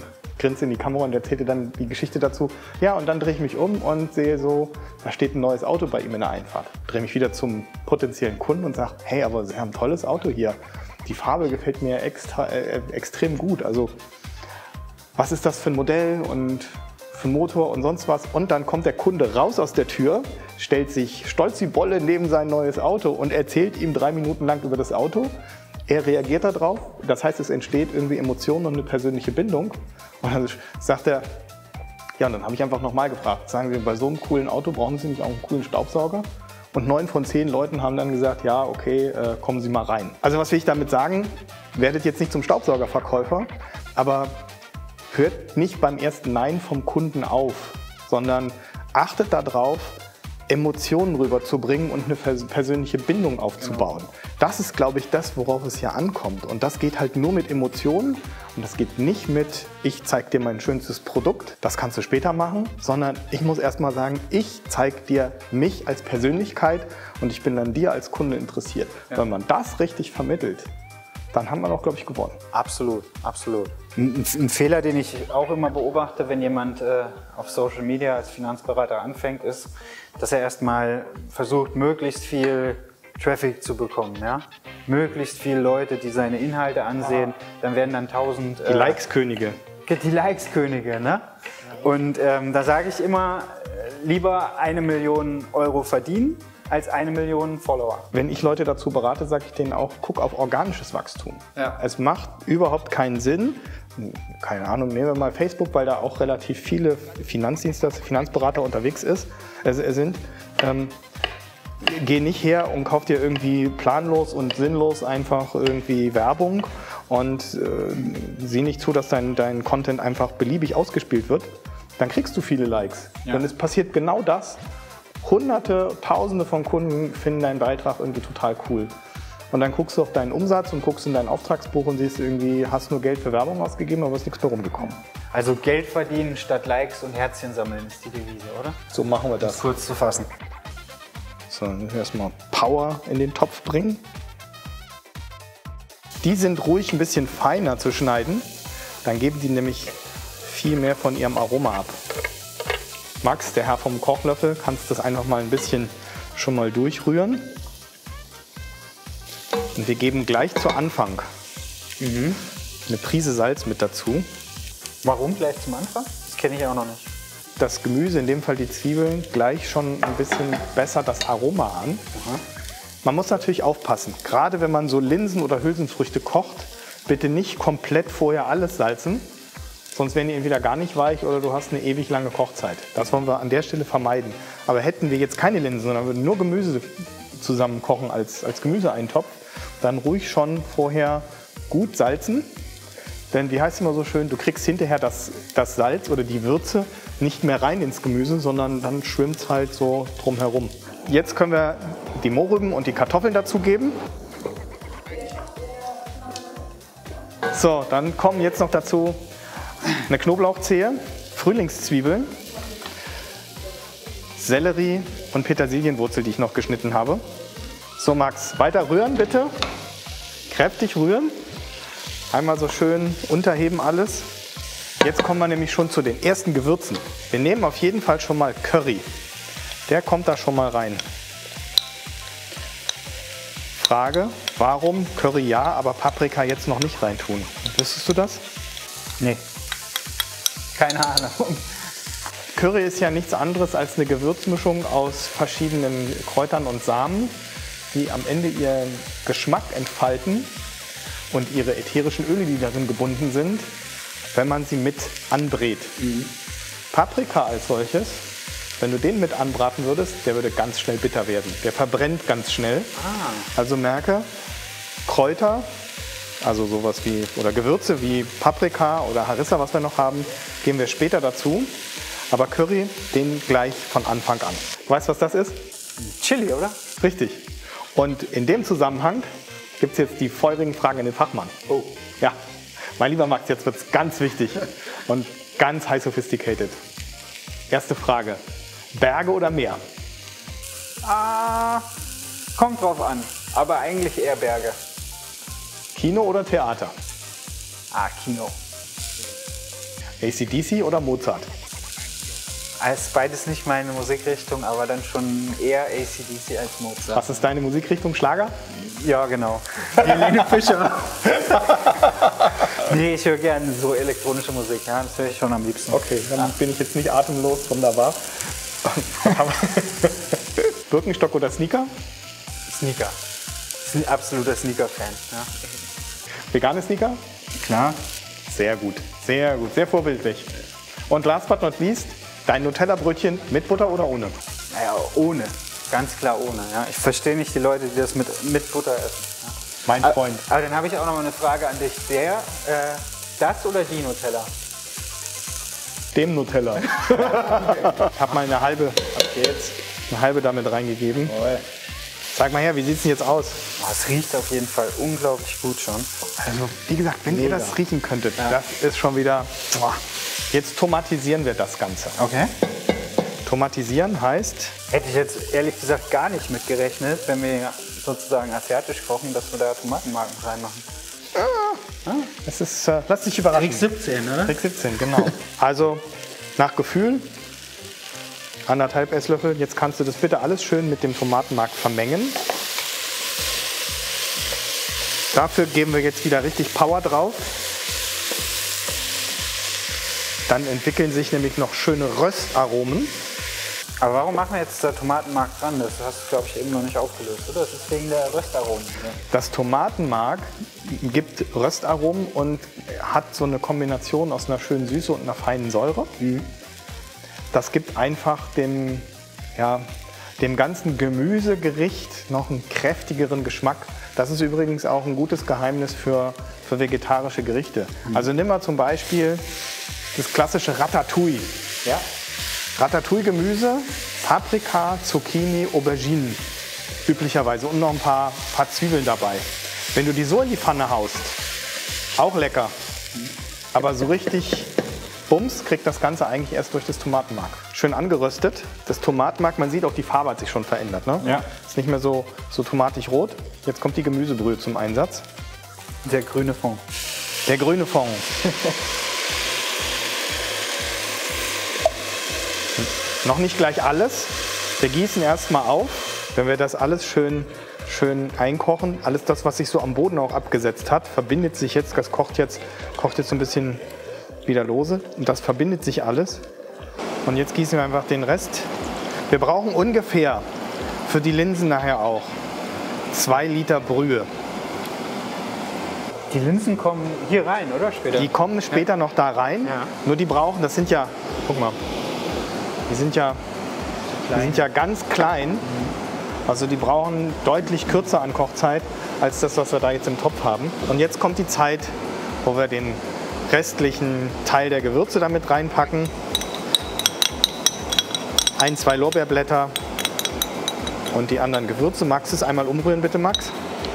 grinste in die Kamera und erzählte dann die Geschichte dazu. Ja, und dann drehe ich mich um und sehe so, da steht ein neues Auto bei ihm in der Einfahrt. Drehe mich wieder zum potenziellen Kunden und sage, hey, aber Sie haben ein tolles Auto hier. Die Farbe gefällt mir extrem gut. Also was ist das für ein Modell und für ein Motor und sonst was? Und dann kommt der Kunde raus aus der Tür, stellt sich stolz wie Bolle neben sein neues Auto und erzählt ihm 3 Minuten lang über das Auto. Er reagiert darauf, das heißt, es entsteht irgendwie Emotionen und eine persönliche Bindung. Und dann sagt er, ja, und dann habe ich einfach nochmal gefragt, sagen Sie, bei so einem coolen Auto brauchen Sie nicht auch einen coolen Staubsauger? Und 9 von 10 Leuten haben dann gesagt, ja, okay, kommen Sie mal rein. Also was will ich damit sagen? Werdet jetzt nicht zum Staubsaugerverkäufer, aber hört nicht beim ersten Nein vom Kunden auf, sondern achtet darauf, Emotionen rüberzubringen und eine persönliche Bindung aufzubauen. Genau. Das ist, glaube ich, das, worauf es hier ankommt. Und das geht halt nur mit Emotionen und das geht nicht mit, ich zeige dir mein schönstes Produkt, das kannst du später machen, sondern ich muss erst mal sagen, ich zeige dir mich als Persönlichkeit und ich bin an dir als Kunde interessiert. Ja. Wenn man das richtig vermittelt, dann haben wir doch, glaube ich, gewonnen. Absolut, absolut. Ein Fehler, den ich auch immer beobachte, wenn jemand auf Social Media als Finanzberater anfängt, ist, dass er erstmal versucht, möglichst viel Traffic zu bekommen. Ja? Möglichst viele Leute, die seine Inhalte ansehen, dann werden dann 1000... Die Likes-Könige. Die Likes-Könige, ne? Und da sage ich immer, lieber 1 Million Euro verdienen, als 1 Million Follower. Wenn ich Leute dazu berate, sage ich denen auch, guck auf organisches Wachstum. Ja. Es macht überhaupt keinen Sinn, keine Ahnung, nehmen wir mal Facebook, weil da auch relativ viele Finanzberater unterwegs sind. Geh nicht her und kauf dir irgendwie planlos und sinnlos einfach irgendwie Werbung und sieh nicht zu, dass dein Content einfach beliebig ausgespielt wird. Dann kriegst du viele Likes. Ja. Dann passiert genau das. Hunderte, Tausende von Kunden finden deinen Beitrag irgendwie total cool. Und dann guckst du auf deinen Umsatz und guckst in dein Auftragsbuch und siehst irgendwie, hast nur Geld für Werbung ausgegeben, aber ist nichts mehr rumgekommen. Also Geld verdienen statt Likes und Herzchen sammeln ist die Devise, oder? So machen wir das. Kurz zu fassen. So, erstmal Power in den Topf bringen. Die sind ruhig ein bisschen feiner zu schneiden. Dann geben die nämlich viel mehr von ihrem Aroma ab. Max, der Herr vom Kochlöffel, kannst das einfach mal ein bisschen schon mal durchrühren. Und wir geben gleich zu Anfang eine Prise Salz mit dazu. Warum gleich zum Anfang? Das kenne ich auch noch nicht. Das Gemüse, in dem Fall die Zwiebeln, gleich schon ein bisschen besser das Aroma an. Man muss natürlich aufpassen, gerade wenn man so Linsen oder Hülsenfrüchte kocht, bitte nicht komplett vorher alles salzen. Sonst werden die entweder gar nicht weich oder du hast eine ewig lange Kochzeit. Das wollen wir an der Stelle vermeiden. Aber hätten wir jetzt keine Linsen, sondern würden nur Gemüse zusammen kochen als Gemüseeintopf, dann ruhig schon vorher gut salzen. Denn wie heißt es immer so schön, du kriegst hinterher das Salz oder die Würze nicht mehr rein ins Gemüse, sondern dann schwimmt es halt so drumherum. Jetzt können wir die Mohrrüben und die Kartoffeln dazugeben. So, dann kommen jetzt noch dazu eine Knoblauchzehe, Frühlingszwiebeln, Sellerie und Petersilienwurzel, die ich noch geschnitten habe. So Max, weiter rühren bitte. Kräftig rühren. Einmal so schön unterheben alles. Jetzt kommen wir nämlich schon zu den ersten Gewürzen. Wir nehmen auf jeden Fall schon mal Curry. Der kommt da schon mal rein. Frage, warum Curry ja, aber Paprika jetzt noch nicht reintun? Wusstest du das? Nee. Keine Ahnung. Curry ist ja nichts anderes als eine Gewürzmischung aus verschiedenen Kräutern und Samen, die am Ende ihren Geschmack entfalten und ihre ätherischen Öle, die darin gebunden sind, wenn man sie mit anbrät. Paprika als solches, wenn du den mit anbraten würdest, der würde ganz schnell bitter werden. Der verbrennt ganz schnell. Also merke, Kräuter, also sowas wie, oder Gewürze wie Paprika oder Harissa, was wir noch haben, geben wir später dazu. Aber Curry, den gleich von Anfang an. Weißt du, was das ist? Chili, oder? Richtig. Und in dem Zusammenhang gibt es jetzt die feurigen Fragen an den Fachmann. Oh. Ja, mein lieber Max, jetzt wird es ganz wichtig und ganz high sophisticated. Erste Frage, Berge oder Meer? Kommt drauf an, aber eigentlich eher Berge. Kino oder Theater? Kino. AC/DC oder Mozart? Ist beides nicht meine Musikrichtung, aber dann schon eher AC/DC als Mozart. Was ist deine Musikrichtung? Schlager? Ja, genau. Helene Fischer. Nee, ich höre gerne so elektronische Musik, ja, das höre ich schon am liebsten. Okay, dann bin ich jetzt nicht atemlos, wunderbar. Birkenstock oder Sneaker? Sneaker. Ich bin ein absoluter Sneaker-Fan. Ja. Vegane Sneaker? Klar. Sehr gut, sehr gut, sehr vorbildlich. Und last but not least, dein Nutella-Brötchen mit Butter oder ohne? Naja, ohne. Ganz klar ohne. Ja. Ich verstehe nicht die Leute, die das mit Butter essen. Ja. Mein Freund. Aber dann habe ich auch noch mal eine Frage an dich. Das oder die Nutella? Dem Nutella. Ich habe mal eine halbe damit reingegeben. Sag mal her, wie sieht es denn jetzt aus? Oh, es riecht auf jeden Fall unglaublich gut schon. Also, wie gesagt, wenn ihr das riechen könntet, das ist schon wieder... Boah. Jetzt tomatisieren wir das Ganze. Okay. Tomatisieren heißt... Hätte ich jetzt ehrlich gesagt gar nicht mit gerechnet, wenn wir sozusagen asiatisch kochen, dass wir da Tomatenmarken reinmachen. Es ist, lass dich überraschen. Trick 17, oder? Trick 17, genau. Also nach Gefühl, 1,5 Esslöffel. Jetzt kannst du das bitte alles schön mit dem Tomatenmark vermengen. Dafür geben wir jetzt wieder richtig Power drauf. Dann entwickeln sich nämlich noch schöne Röstaromen. Aber warum machen wir jetzt da Tomatenmark dran? Das hast du, glaube ich, eben noch nicht aufgelöst, oder? Das ist wegen der Röstaromen. Ja. Das Tomatenmark gibt Röstaromen und hat so eine Kombination aus einer schönen Süße und einer feinen Säure. Das gibt einfach dem ganzen Gemüsegericht noch einen kräftigeren Geschmack. Das ist übrigens auch ein gutes Geheimnis für vegetarische Gerichte. Also nimm mal zum Beispiel das klassische Ratatouille. Ja? Ratatouille-Gemüse, Paprika, Zucchini, Auberginen üblicherweise und noch ein paar Zwiebeln dabei. Wenn du die so in die Pfanne haust, auch lecker. Aber so richtig Bums kriegt das Ganze eigentlich erst durch das Tomatenmark. Schön angeröstet. Das Tomatenmark, man sieht auch, die Farbe hat sich schon verändert. Ne? Ja. Ist nicht mehr so tomatig rot. Jetzt kommt die Gemüsebrühe zum Einsatz. Der grüne Fond. Der grüne Fond. Noch nicht gleich alles. Wir gießen erstmal auf, wenn wir das alles schön einkochen. Alles das, was sich so am Boden auch abgesetzt hat, verbindet sich jetzt, das kocht jetzt so ein bisschen wieder lose. Und das verbindet sich alles. Und jetzt gießen wir einfach den Rest. Wir brauchen ungefähr für die Linsen nachher auch 2 Liter Brühe. Die Linsen kommen hier rein, oder später? Die kommen später noch da rein. Ja. Nur die brauchen, das sind ja, guck mal, die sind ja ganz klein. Also die brauchen deutlich kürzer an Kochzeit als das, was wir da jetzt im Topf haben. Und jetzt kommt die Zeit, wo wir den restlichen Teil der Gewürze damit reinpacken. 1, 2 Lorbeerblätter und die anderen Gewürze. Magst du es einmal umrühren, bitte, Max?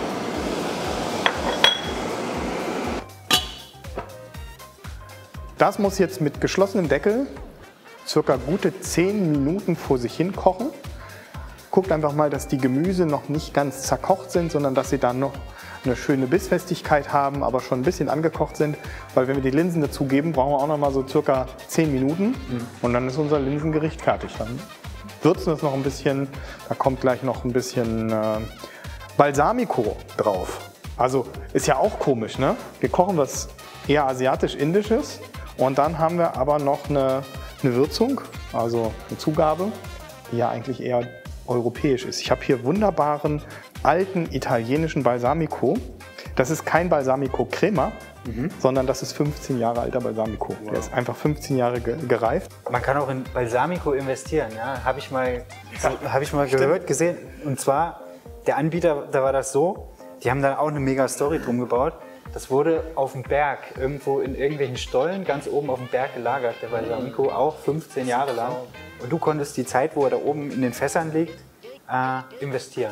Das muss jetzt mit geschlossenem Deckel circa gute 10 Minuten vor sich hin kochen. Guckt einfach mal, dass die Gemüse noch nicht ganz zerkocht sind, sondern dass sie dann noch eine schöne Bissfestigkeit haben, aber schon ein bisschen angekocht sind. Weil wenn wir die Linsen dazugeben, brauchen wir auch noch mal so circa 10 Minuten und dann ist unser Linsengericht fertig. Dann würzen wir es noch ein bisschen, da kommt gleich noch ein bisschen Balsamico drauf. Also ist ja auch komisch, ne? Wir kochen was eher asiatisch-indisches und dann haben wir aber noch eine Würzung, also eine Zugabe, die ja eigentlich eher europäisch ist. Ich habe hier wunderbaren alten italienischen Balsamico. Das ist kein Balsamico Crema, sondern das ist 15 Jahre alter Balsamico. Wow. Der ist einfach 15 Jahre gereift. Man kann auch in Balsamico investieren, ja? Habe ich mal gehört, gesehen. Und zwar, der Anbieter, da war das so, die haben dann auch eine mega Story drum gebaut. Das wurde auf dem Berg, irgendwo in irgendwelchen Stollen, ganz oben auf dem Berg gelagert, der Balsamico, auch 15 Jahre lang. Und du konntest die Zeit, wo er da oben in den Fässern liegt, investieren.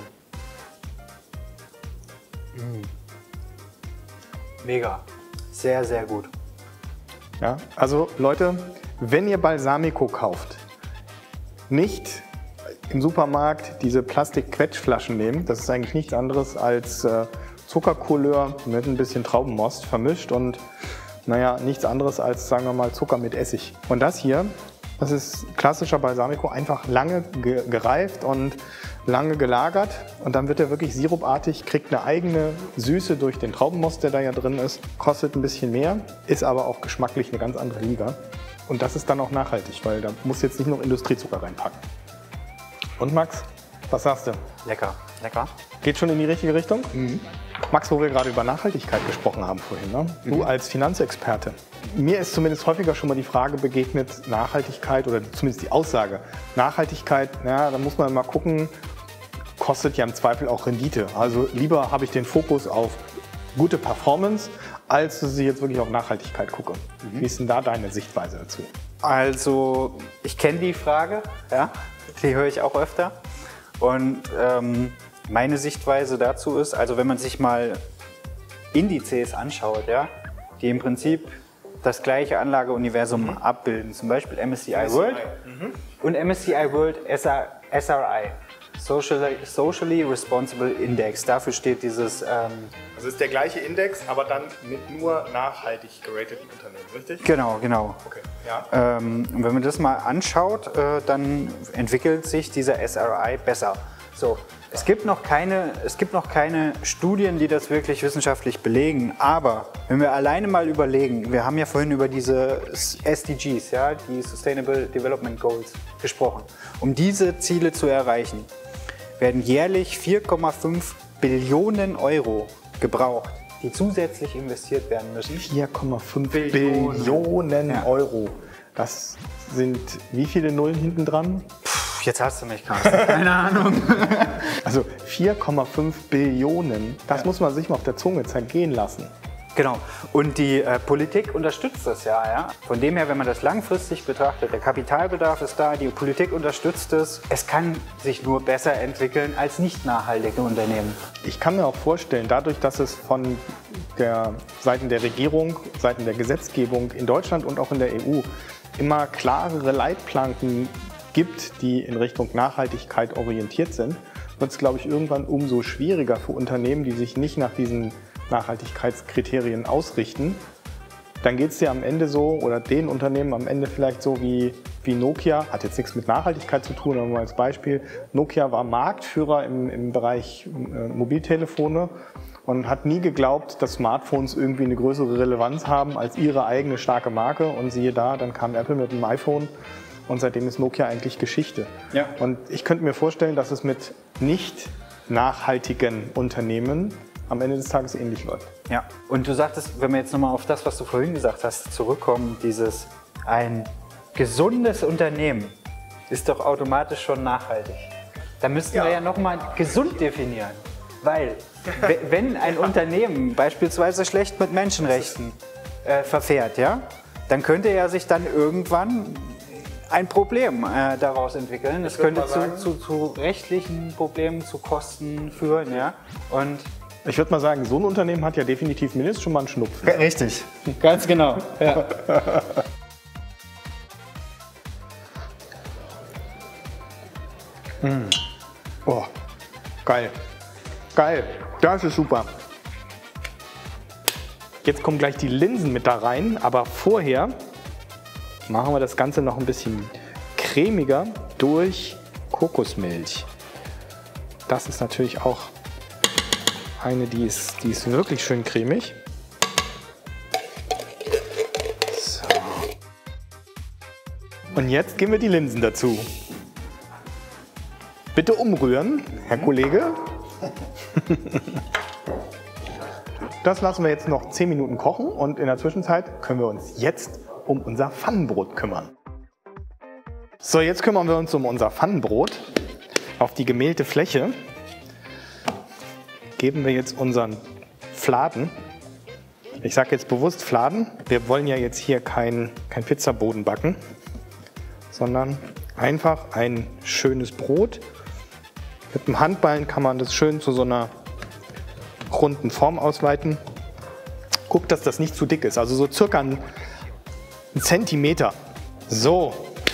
Mega. Sehr, sehr gut. Ja, also Leute, wenn ihr Balsamico kauft, nicht im Supermarkt diese Plastik-Quetschflaschen nehmen. Das ist eigentlich nichts anderes als Zuckercouleur mit ein bisschen Traubenmost vermischt und naja, nichts anderes als, sagen wir mal, Zucker mit Essig. Und das hier, das ist klassischer Balsamico, einfach lange gereift und lange gelagert. Und dann wird er wirklich sirupartig, kriegt eine eigene Süße durch den Traubenmost, der da ja drin ist. Kostet ein bisschen mehr, ist aber auch geschmacklich eine ganz andere Liga. Und das ist dann auch nachhaltig, weil da muss jetzt nicht noch Industriezucker reinpacken. Und Max, was sagst du? Lecker, lecker. Geht schon in die richtige Richtung? Mhm. Max, wo wir gerade über Nachhaltigkeit gesprochen haben vorhin, ne? Du als Finanzexperte. Mir ist zumindest häufiger schon mal die Frage begegnet, Nachhaltigkeit oder zumindest die Aussage, Nachhaltigkeit, ja, da muss man mal gucken, kostet ja im Zweifel auch Rendite. Also lieber habe ich den Fokus auf gute Performance, als dass ich jetzt wirklich auf Nachhaltigkeit gucke. Wie ist denn da deine Sichtweise dazu? Also ich kenne die Frage, ja, die höre ich auch öfter. Und meine Sichtweise dazu ist, also wenn man sich mal Indizes anschaut, ja, die im Prinzip das gleiche Anlageuniversum abbilden, zum Beispiel MSCI World und MSCI World SRI, Socially Responsible Index. Dafür steht dieses... Also ist der gleiche Index, aber dann mit nur nachhaltig gerateten Unternehmen, richtig? Genau, genau. Okay, ja. Und wenn man das mal anschaut, dann entwickelt sich dieser SRI besser. So, es gibt noch keine Studien, die das wirklich wissenschaftlich belegen, aber wenn wir alleine mal überlegen, wir haben ja vorhin über diese SDGs, ja, die Sustainable Development Goals, gesprochen. Um diese Ziele zu erreichen, werden jährlich 4,5 Billionen Euro gebraucht, die zusätzlich investiert werden müssen. 4,5 Billionen Euro. Das sind wie viele Nullen hinten dran? Jetzt hast du mich, Carsten. Keine Ahnung. Also 4,5 Billionen, das muss man sich mal auf der Zunge zergehen lassen. Genau. Und die Politik unterstützt das ja. Von dem her, wenn man das langfristig betrachtet, der Kapitalbedarf ist da, die Politik unterstützt es. Es kann sich nur besser entwickeln als nicht nachhaltige Unternehmen. Ich kann mir auch vorstellen, dadurch, dass es von der Seiten der Regierung, Seiten der Gesetzgebung in Deutschland und auch in der EU immer klarere Leitplanken gibt, die in Richtung Nachhaltigkeit orientiert sind, wird es, glaube ich, irgendwann umso schwieriger für Unternehmen, die sich nicht nach diesen Nachhaltigkeitskriterien ausrichten. Dann geht es dir am Ende so, oder den Unternehmen am Ende vielleicht so wie Nokia, hat jetzt nichts mit Nachhaltigkeit zu tun, aber mal als Beispiel, Nokia war Marktführer im Bereich Mobiltelefone und hat nie geglaubt, dass Smartphones irgendwie eine größere Relevanz haben als ihre eigene starke Marke. Und siehe da, dann kam Apple mit dem iPhone. Und seitdem ist Nokia eigentlich Geschichte. Ja. Und ich könnte mir vorstellen, dass es mit nicht nachhaltigen Unternehmen am Ende des Tages ähnlich läuft. Ja, und du sagtest, wenn wir jetzt nochmal auf das, was du vorhin gesagt hast, zurückkommen, ein gesundes Unternehmen ist doch automatisch schon nachhaltig. Da müssten wir ja nochmal gesund definieren. Weil, wenn ein Unternehmen beispielsweise schlecht mit Menschenrechten verfährt, ja, dann könnte er sich dann irgendwann ein Problem daraus entwickeln. Das könnte zu rechtlichen Problemen, zu Kosten führen. Ja? Und ich würde mal sagen, so ein Unternehmen hat ja definitiv mindestens schon mal einen Schnupfen. Richtig, ganz genau. Ja. Oh, geil. Geil, das ist super. Jetzt kommen gleich die Linsen mit da rein, aber vorher machen wir das Ganze noch ein bisschen cremiger durch Kokosmilch. Das ist natürlich auch eine, die ist wirklich schön cremig. So. Und jetzt geben wir die Linsen dazu. Bitte umrühren, Herr Kollege. Das lassen wir jetzt noch 10 Minuten kochen und in der Zwischenzeit können wir uns jetzt um unser Pfannenbrot kümmern. So, jetzt kümmern wir uns um unser Pfannenbrot. Auf die gemehlte Fläche geben wir jetzt unseren Fladen. Ich sage jetzt bewusst Fladen. Wir wollen ja jetzt hier kein Pizzaboden backen, sondern einfach ein schönes Brot. Mit dem Handballen kann man das schön zu so einer runden Form ausweiten. Guckt, dass das nicht zu dick ist, also so circa einen Zentimeter. So.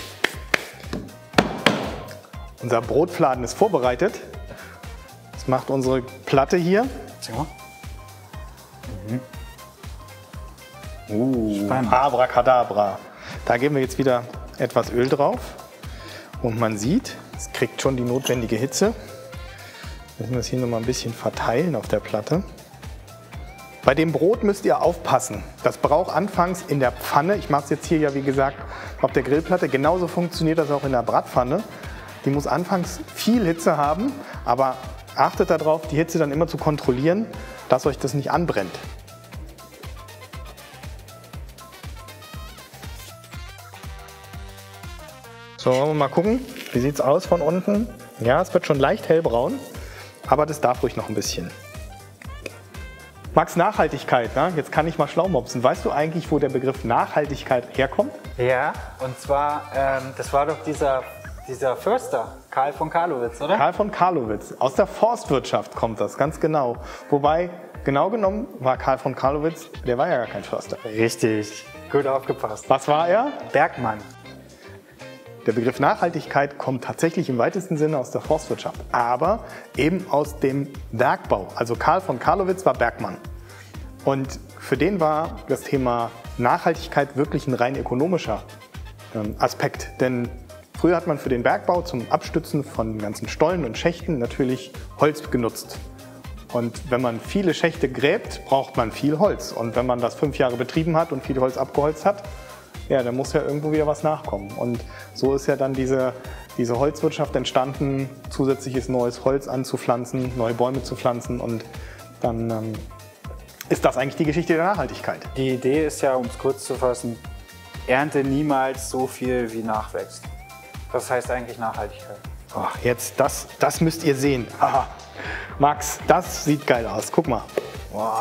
Unser Brotfladen ist vorbereitet. Das macht unsere Platte hier. Spannend. Abracadabra. Da geben wir jetzt wieder etwas Öl drauf. Und man sieht, es kriegt schon die notwendige Hitze. Müssen wir es hier nochmal ein bisschen verteilen auf der Platte. Bei dem Brot müsst ihr aufpassen. Das braucht anfangs in der Pfanne, ich mache es jetzt hier ja wie gesagt auf der Grillplatte, genauso funktioniert das auch in der Bratpfanne. Die muss anfangs viel Hitze haben, aber achtet darauf, die Hitze dann immer zu kontrollieren, dass euch das nicht anbrennt. So, wollen wir mal gucken, wie sieht es aus von unten? Ja, es wird schon leicht hellbraun, aber das darf ruhig noch ein bisschen. Max, Nachhaltigkeit, ne? Jetzt kann ich mal schlau mopsen. Weißt du eigentlich, wo der Begriff Nachhaltigkeit herkommt? Ja, und zwar, das war doch dieser Förster, Karl von Carlowitz, oder? Karl von Carlowitz. Aus der Forstwirtschaft kommt das, ganz genau. Wobei, genau genommen war Karl von Carlowitz, der war ja gar kein Förster. Richtig, gut aufgepasst. Was war er? Bergmann. Der Begriff Nachhaltigkeit kommt tatsächlich im weitesten Sinne aus der Forstwirtschaft, aber eben aus dem Bergbau. Also Karl von Carlowitz war Bergmann. Und für den war das Thema Nachhaltigkeit wirklich ein rein ökonomischer Aspekt. Denn früher hat man für den Bergbau zum Abstützen von ganzen Stollen und Schächten natürlich Holz genutzt. Und wenn man viele Schächte gräbt, braucht man viel Holz. Und wenn man das 5 Jahre betrieben hat und viel Holz abgeholzt hat, ja, dann muss ja irgendwo wieder was nachkommen. Und so ist ja dann diese Holzwirtschaft entstanden, zusätzliches neues Holz anzupflanzen, neue Bäume zu pflanzen. Und dann ist das eigentlich die Geschichte der Nachhaltigkeit. Die Idee ist ja, um es kurz zu fassen, ernte niemals so viel wie nachwächst. Das heißt eigentlich Nachhaltigkeit. Oh, jetzt, das müsst ihr sehen. Aha. Max, das sieht geil aus. Guck mal. Boah.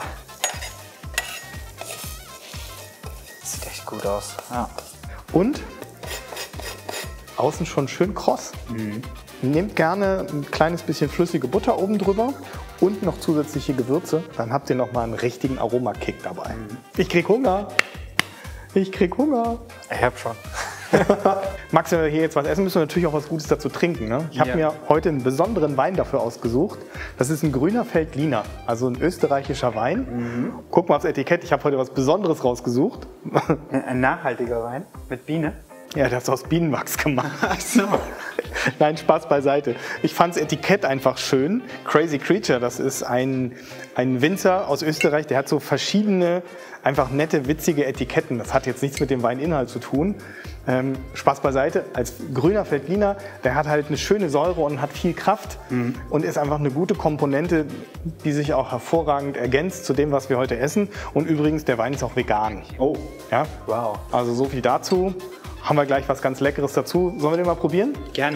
Sieht echt gut aus. Ja. Und außen schon schön kross. Nehmt gerne ein kleines bisschen flüssige Butter oben drüber und noch zusätzliche Gewürze. Dann habt ihr noch mal einen richtigen Aromakick dabei. Ich krieg Hunger. Ich krieg Hunger. Ich hab schon. Max, wenn wir hier jetzt was essen, müssen wir natürlich auch was Gutes dazu trinken. Ne? Ich habe mir heute einen besonderen Wein dafür ausgesucht. Das ist ein grüner Veltliner, also ein österreichischer Wein. Guck mal aufs Etikett, ich habe heute was Besonderes rausgesucht. Ein nachhaltiger Wein mit Biene? Ja, das ist aus Bienenwachs gemacht. Ach so. Nein, Spaß beiseite. Ich fand das Etikett einfach schön. Crazy Creature, das ist ein Winzer aus Österreich, der hat so verschiedene, einfach nette, witzige Etiketten. Das hat jetzt nichts mit dem Weininhalt zu tun. Spaß beiseite, als grüner Veltliner, der hat halt eine schöne Säure und hat viel Kraft und ist einfach eine gute Komponente, die sich auch hervorragend ergänzt zu dem, was wir heute essen. Und übrigens, der Wein ist auch vegan. Oh, ja? Wow. Also so viel dazu. Haben wir gleich was ganz Leckeres dazu. Sollen wir den mal probieren? Gerne.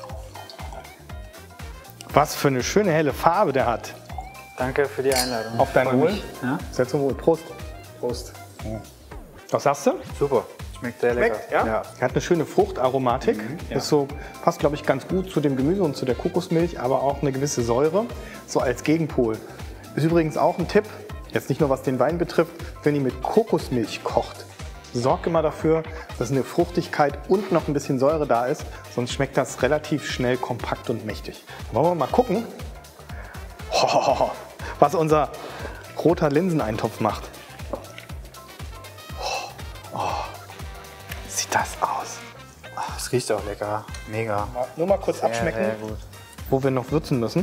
Was für eine schöne helle Farbe der hat. Danke für die Einladung. Auf dein Freu Wohl. mich. Ja? Sehr zum Wohl. Prost. Prost. Was sagst du? Super. Schmeckt sehr lecker. Ja? Er hat eine schöne Fruchtaromatik. ja. Ist so, passt, glaube ich, ganz gut zu dem Gemüse und zu der Kokosmilch, aber auch eine gewisse Säure, so als Gegenpol. Ist übrigens auch ein Tipp, jetzt nicht nur was den Wein betrifft, wenn ihr mit Kokosmilch kocht. Sorgt immer dafür, dass eine Fruchtigkeit und noch ein bisschen Säure da ist, sonst schmeckt das relativ schnell kompakt und mächtig. Wollen wir mal gucken, was unser roter Linseneintopf macht. Sieht das aus. Es riecht auch lecker. Mega. Nur mal kurz abschmecken, Sehr gut. wo wir noch würzen müssen.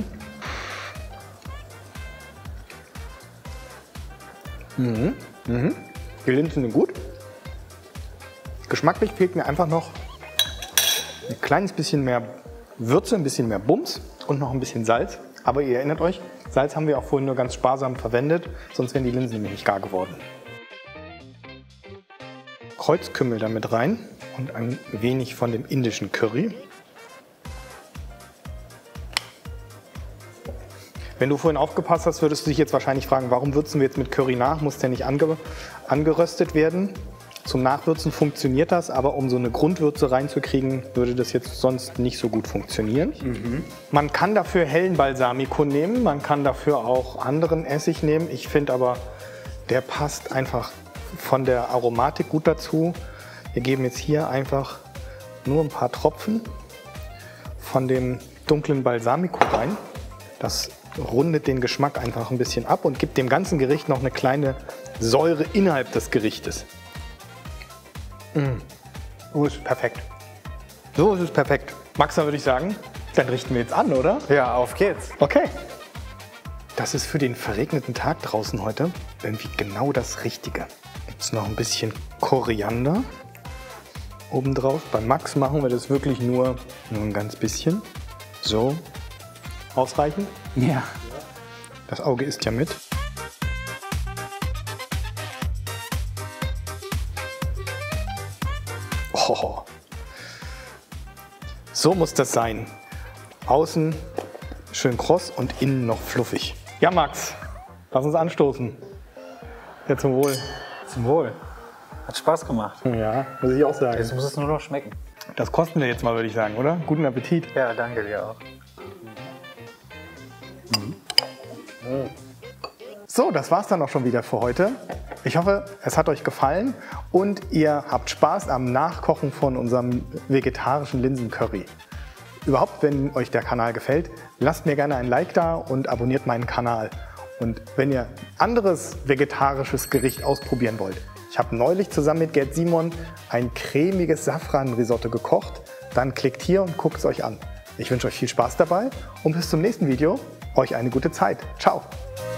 Die Linsen sind gut. Geschmacklich fehlt mir einfach noch ein kleines bisschen mehr Würze, ein bisschen mehr Bums und noch ein bisschen Salz. Aber ihr erinnert euch, Salz haben wir auch vorhin nur ganz sparsam verwendet, sonst wären die Linsen nämlich nicht gar geworden. Kreuzkümmel damit rein und ein wenig von dem indischen Curry. Wenn du vorhin aufgepasst hast, würdest du dich jetzt wahrscheinlich fragen, warum würzen wir jetzt mit Curry nach? Muss der nicht angeröstet werden? Zum Nachwürzen funktioniert das, aber um so eine Grundwürze reinzukriegen, würde das jetzt sonst nicht so gut funktionieren. Man kann dafür hellen Balsamico nehmen, man kann dafür auch anderen Essig nehmen. Ich finde aber, der passt einfach von der Aromatik gut dazu. Wir geben jetzt hier einfach nur ein paar Tropfen von dem dunklen Balsamico rein. Das rundet den Geschmack einfach ein bisschen ab und gibt dem ganzen Gericht noch eine kleine Säure innerhalb des Gerichtes. So ist perfekt. So ist es perfekt. Max, dann würde ich sagen, dann richten wir jetzt an, oder? Ja, auf geht's. Okay. Das ist für den verregneten Tag draußen heute irgendwie genau das Richtige. Jetzt noch ein bisschen Koriander obendrauf. Bei Max machen wir das wirklich nur ein ganz bisschen. So. Ausreichend? Ja. Das Auge isst ja mit. Oh. So muss das sein. Außen schön kross und innen noch fluffig. Ja, Max, lass uns anstoßen. Ja, zum Wohl. Zum Wohl. Hat Spaß gemacht. Ja, muss ich auch sagen. Jetzt muss es nur noch schmecken. Das kosten wir jetzt mal, würde ich sagen, oder? Guten Appetit. Ja, danke dir auch. So, das war's dann auch schon wieder für heute. Ich hoffe, es hat euch gefallen und ihr habt Spaß am Nachkochen von unserem vegetarischen Linsencurry. Überhaupt, wenn euch der Kanal gefällt, lasst mir gerne ein Like da und abonniert meinen Kanal. Und wenn ihr ein anderes vegetarisches Gericht ausprobieren wollt, ich habe neulich zusammen mit Gerd Simon ein cremiges Safran-Risotto gekocht, dann klickt hier und guckt es euch an. Ich wünsche euch viel Spaß dabei und bis zum nächsten Video. Euch eine gute Zeit. Ciao.